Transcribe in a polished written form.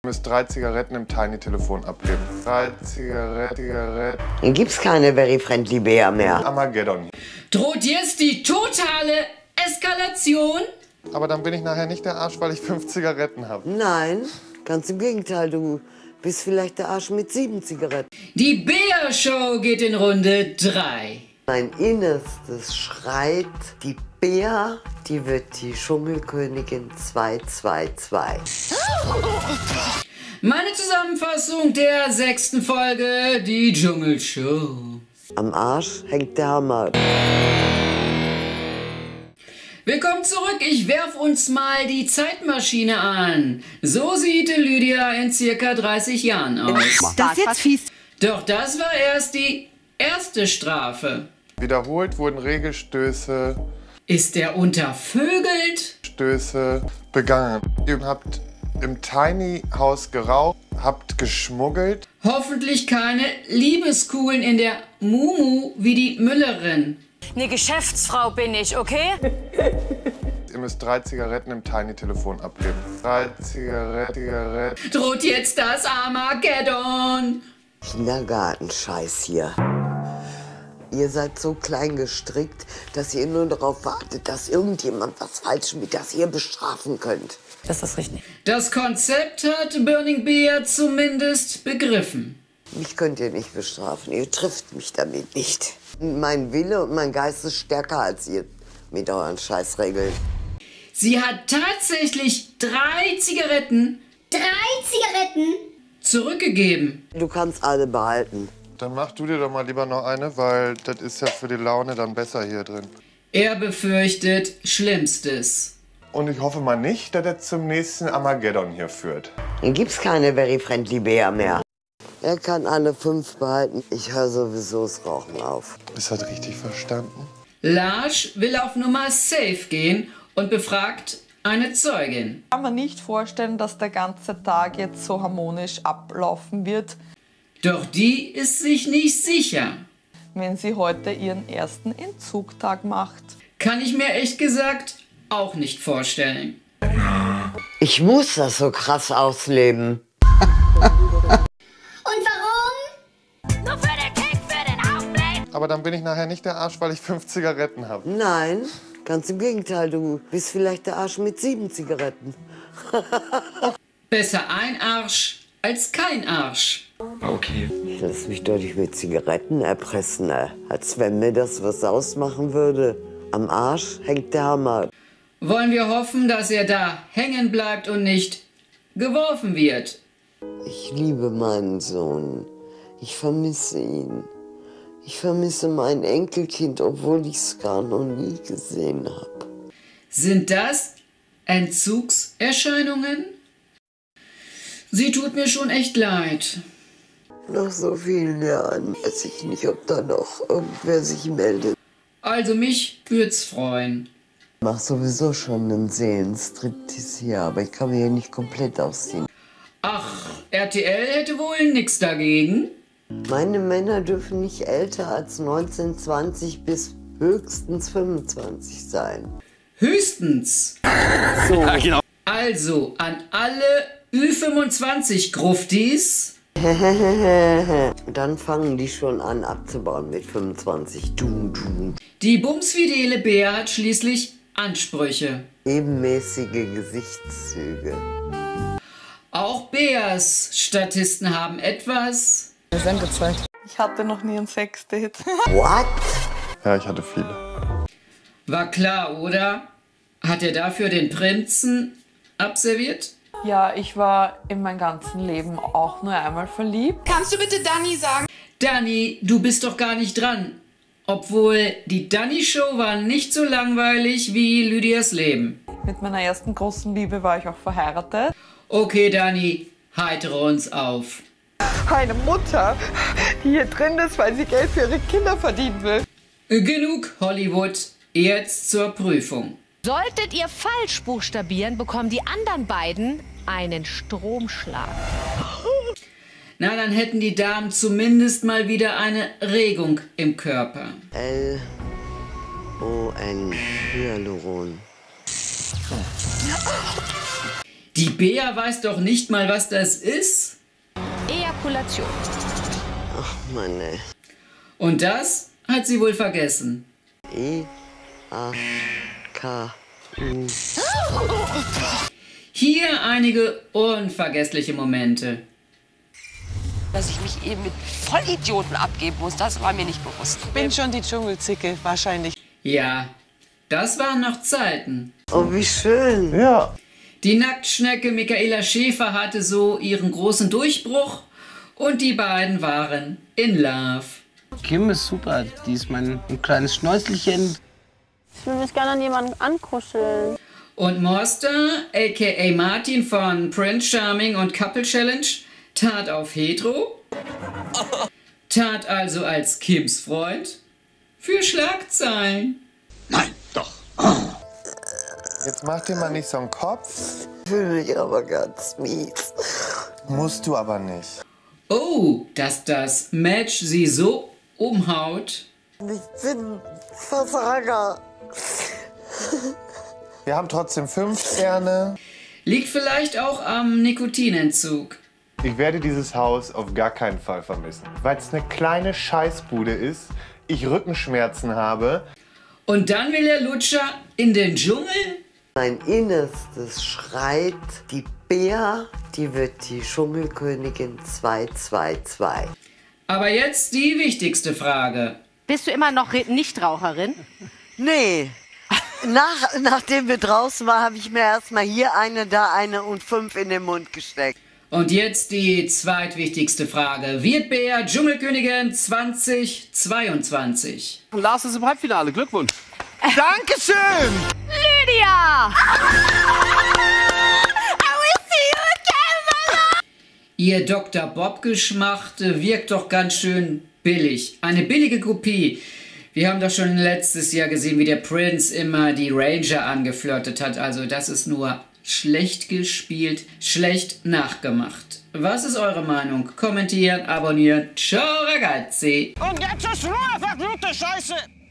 Ihr müsst 3 Zigaretten im Tiny-Telefon abgeben. 3 Zigaretten. Dann gibt's keine Very Friendly Bär mehr. Armageddon. Droht jetzt die totale Eskalation? Aber dann bin ich nachher nicht der Arsch, weil ich 5 Zigaretten habe. Nein, ganz im Gegenteil, du bist vielleicht der Arsch mit 7 Zigaretten. Die Bär-Show geht in Runde 3. Mein Innerstes schreit, die Bär, die wird die Dschungelkönigin 222. Meine Zusammenfassung der 6. Folge, die Dschungelshow. Am Arsch hängt der Hammer. Willkommen zurück, ich werf uns mal die Zeitmaschine an. So sieht Lydia in circa 30 Jahren aus. Das ist jetzt fies. Doch das war erst die erste Strafe. Wiederholt wurden Regelstöße Ist er untervögelt? begangen. Ihr habt im Tiny-Haus geraucht, habt geschmuggelt. Hoffentlich keine Liebeskugeln in der Mumu wie die Müllerin. Eine Geschäftsfrau bin ich, okay? Ihr müsst 3 Zigaretten im Tiny-Telefon abgeben. 3 Zigaretten. Droht jetzt das Armageddon? Kindergartenscheiß hier. Ihr seid so klein gestrickt, dass ihr nur darauf wartet, dass irgendjemand was falsch mit, das ihr bestrafen könnt. Das ist richtig. Das Konzept hat Burning Bear zumindest begriffen. Mich könnt ihr nicht bestrafen, ihr trifft mich damit nicht. Mein Wille und mein Geist ist stärker als ihr mit euren Scheißregeln. Sie hat tatsächlich 3 Zigaretten 3 Zigaretten? zurückgegeben. Du kannst alle behalten. Dann mach du dir doch mal lieber noch eine, weil das ist ja für die Laune dann besser hier drin. Er befürchtet Schlimmstes. Und ich hoffe mal nicht, dass er zum nächsten Armageddon hier führt. Dann gibt's keine Very Friendly Bär mehr. Er kann alle 5 behalten. Ich höre sowieso das Rauchen auf. Ist das richtig verstanden? Lars will auf Nummer safe gehen und befragt eine Zeugin. Ich kann mir nicht vorstellen, dass der ganze Tag jetzt so harmonisch ablaufen wird, Doch die ist sich nicht sicher. wenn sie heute ihren ersten Entzugtag macht. Kann ich mir echt gesagt auch nicht vorstellen. Ich muss das so krass ausleben. Und warum? Nur für den Kick, für den Augenblick. Aber dann bin ich nachher nicht der Arsch, weil ich 5 Zigaretten habe. Nein, ganz im Gegenteil, du bist vielleicht der Arsch mit 7 Zigaretten. Besser ein Arsch als kein Arsch. Ich lass mich doch nicht mit Zigaretten erpressen, als wenn mir das was ausmachen würde. Am Arsch hängt der Hammer. Wollen wir hoffen, dass er da hängen bleibt und nicht geworfen wird. Ich liebe meinen Sohn. Ich vermisse ihn. Ich vermisse mein Enkelkind, obwohl ich es gar noch nie gesehen habe. Sind das Entzugserscheinungen? Sie tut mir schon echt leid. Nach so vielen Jahren weiß ich nicht, ob da noch irgendwer sich meldet. Also mich würd's freuen. Ich mach sowieso schon einen Seelenstriptease hier, aber ich kann mich ja nicht komplett ausziehen. Ach, RTL hätte wohl nix dagegen. Meine Männer dürfen nicht älter als 19, 20 bis höchstens 25 sein. Höchstens. So. Also an alle Ü25-Gruftis. Dann fangen die schon an abzubauen mit 25. Du. Die bumsfidele Bär hat schließlich Ansprüche. Ebenmäßige Gesichtszüge. Auch Bärs Statisten haben etwas. Ich hatte noch nie ein Sexdate. What? Ja, ich hatte viele. War klar, oder? Hat er dafür den Prinzen abserviert? Ja, ich war in meinem ganzen Leben auch nur einmal verliebt. Kannst du bitte Dani sagen? Dani, du bist doch gar nicht dran. Obwohl, die Dani-Show war nicht so langweilig wie Lydias Leben. Mit meiner ersten großen Liebe war ich auch verheiratet. Okay, Dani, heitere uns auf. Eine Mutter, die hier drin ist, weil sie Geld für ihre Kinder verdienen will. Genug Hollywood, jetzt zur Prüfung. Solltet ihr falsch buchstabieren, bekommen die anderen beiden einen Stromschlag. Na, dann hätten die Damen zumindest mal wieder eine Regung im Körper. L-O-N, Hyaluron. Die Bea weiß doch nicht mal, was das ist. Ejakulation. Ach Mann, ey. Und das hat sie wohl vergessen. E-A-K-U. Hier einige unvergessliche Momente. Dass ich mich eben mit Vollidioten abgeben muss, das war mir nicht bewusst. Ich bin schon die Dschungelzicke, wahrscheinlich. Ja, das waren noch Zeiten. Oh, wie schön. Ja. Die Nacktschnecke Michaela Schäfer hatte so ihren großen Durchbruch und die beiden waren in Love. Kim ist super, die ist ein kleines Schnäuzelchen. Ich will mich gerne an jemanden ankuscheln. Und Morster, a.k.a. Martin von Prince Charming und Couple Challenge, tat auf hetero, tat also als Kims Freund für Schlagzeilen. Jetzt mach dir mal nicht so einen Kopf. Fühle mich aber ganz mies. Musst du aber nicht. Oh, dass das Match sie so umhaut. Ich bin Versager. Wir haben trotzdem 5 Sterne. Liegt vielleicht auch am Nikotinentzug. Ich werde dieses Haus auf gar keinen Fall vermissen. Weil es eine kleine Scheißbude ist, ich Rückenschmerzen habe. Und dann will der Lutscher in den Dschungel? Mein Innerstes schreit, die Bea, die wird die Dschungelkönigin 222. Aber jetzt die wichtigste Frage. Bist du immer noch Nichtraucherin? Nee. Nachdem wir draußen waren, habe ich mir erstmal hier eine, da eine und 5 in den Mund gesteckt. Und jetzt die zweitwichtigste Frage. Wird Bea Dschungelkönigin 2022? Und Lars ist im Halbfinale. Glückwunsch. Dankeschön! Lydia! Ihr Dr. Bob-Geschmachte wirkt doch ganz schön billig. Eine billige Kopie. Wir haben doch schon letztes Jahr gesehen, wie der Prince immer die Ranger angeflirtet hat. Also das ist nur schlecht gespielt, schlecht nachgemacht. Was ist eure Meinung? Kommentieren, abonnieren. Ciao ragazzi! Und jetzt ist Ruhe, verfluchte Scheiße!